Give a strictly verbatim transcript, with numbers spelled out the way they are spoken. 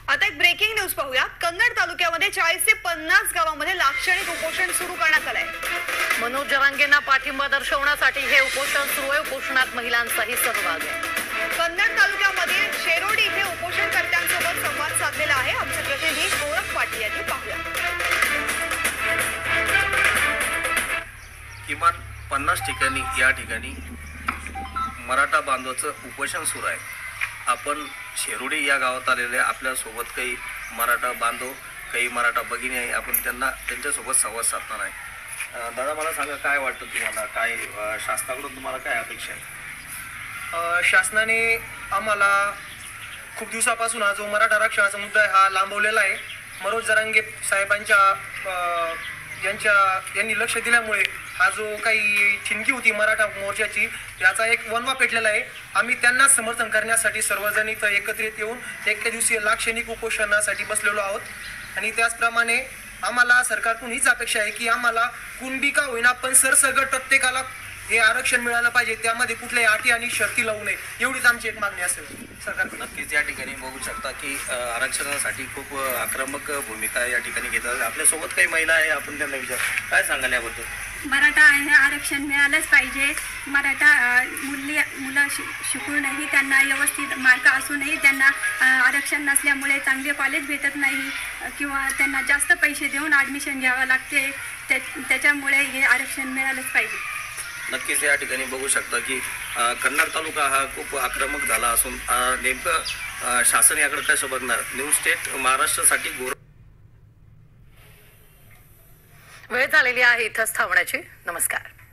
आता एक breaking news पाहूया। कन्नड तालुक्यामध्ये चाळीस ते पन्नास गावांमध्ये लाक्षणिक उपोषण सुरू करण्यात आलंय। मनोज जरांगेंना पाठिंबा दर्शवण्यासाठी हे उपोषण सुरू आहे। उपोषणात महिलांचाही सहभाग आहे। कन्नड तालुक्यामध्ये शेरोडी इथे उपोषणकर्त्यांसोबत संवाद साधलेला आहे। आमचे प्रतिनिधी गोरख पाटील यांनी पाहूया। किमान पन्नास ठिकाणी या ठिकाणी मराठा बांधवाचं उपोषण सुरू आहे। आपण शेरोडी या गावात आलेले आपल्या सोबत काही मराठा बांधव, काही मराठा भगिनी आहे। आपण त्यांना त्यांच्यासोबत संवाद साधणार आहे। दादा, मला सांगा, काय वाटतं तुम्हाला? काय शासनाकडून तुम्हाला काय अपेक्षा आहे? शासनाने आम्हाला खूप दिवसापासून हा जो मराठा आरक्षणाचा मुद्दा आहे हा लांबवलेला आहे। मनोज जरांगे साहेबांच्या यांच्या यांनी लक्ष दिल्यामुळे हा जो काही चिंकी होती मराठा मोर्चाची याचा एक वनवा पेटलेला आहे। आम्ही त्यांना समर्थन करण्यासाठी सर्वजण इथं एकत्रित येऊन एक दिवसीय लाक्षणिक उपोषणासाठी बसलेलो आहोत। आणि त्याचप्रमाणे आम्हाला सरकारकडून हीच अपेक्षा आहे की आम्हाला कुणबी का होईना पण सरसकट प्रत्येकाला हे आरक्षण मिळालं पाहिजे, त्यामध्ये कुठल्याही अटी आणि शर्ती लावू नये, एवढीच आमची एक मागणी असेल सरकारकडून। नक्कीच या ठिकाणी बघू शकता की आरक्षणासाठी खूप आक्रमक भूमिका या ठिकाणी घेतात। आपल्यासोबत काही महिला आहे, आपण त्यांना विचार, काय सांगाल याबद्दल? मराठा हे आरक्षण मिळालंच पाहिजे। मराठा मुली मुलं शि शिकूनही त्यांना व्यवस्थित मार्क असूनही त्यांना आरक्षण नसल्यामुळे चांगले कॉलेज भेटत नाही किंवा त्यांना जास्त पैसे देऊन ॲडमिशन घ्यावं लागते। त्या त्याच्यामुळे हे आरक्षण मिळालंच पाहिजे। नक्कीच या ठिकाणी बघू शकता की कन्नड तालुका हा खूप आक्रमक झाला असून नेमकं शासन याकडे कसं बघणार? न्यूज स्टेट महाराष्ट्रासाठी गोर वेळ झालेली आहे इथंच थांबण्याची। नमस्कार।